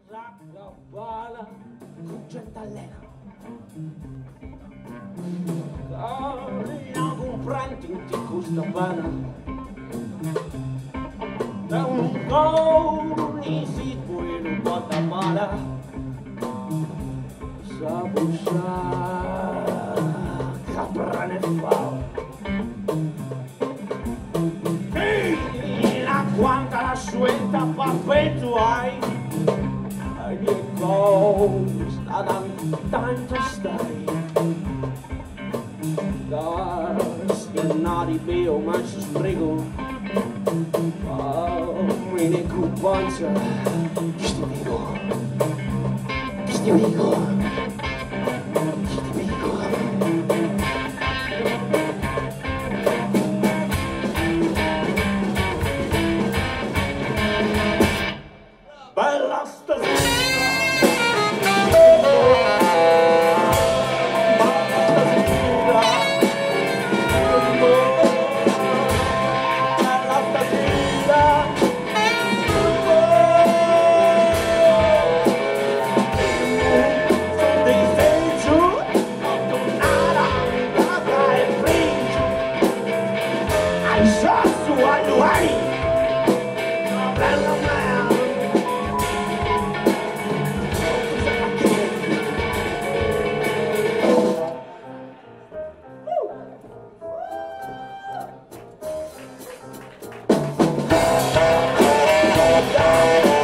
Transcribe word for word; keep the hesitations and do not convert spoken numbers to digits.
la campana con cent'allena. Non comprenti tutti questa pena. Da un po' di sito e non porta male. Sa busciare caprane fa. Figlia quanta la suelta perpetuai. E che costa tanto stai. Da schernati beo ma ci sbrigo. Mi ne cupanza. Che ti dico? Che ti dico? Che ti dico? Bella stasera. Yeah.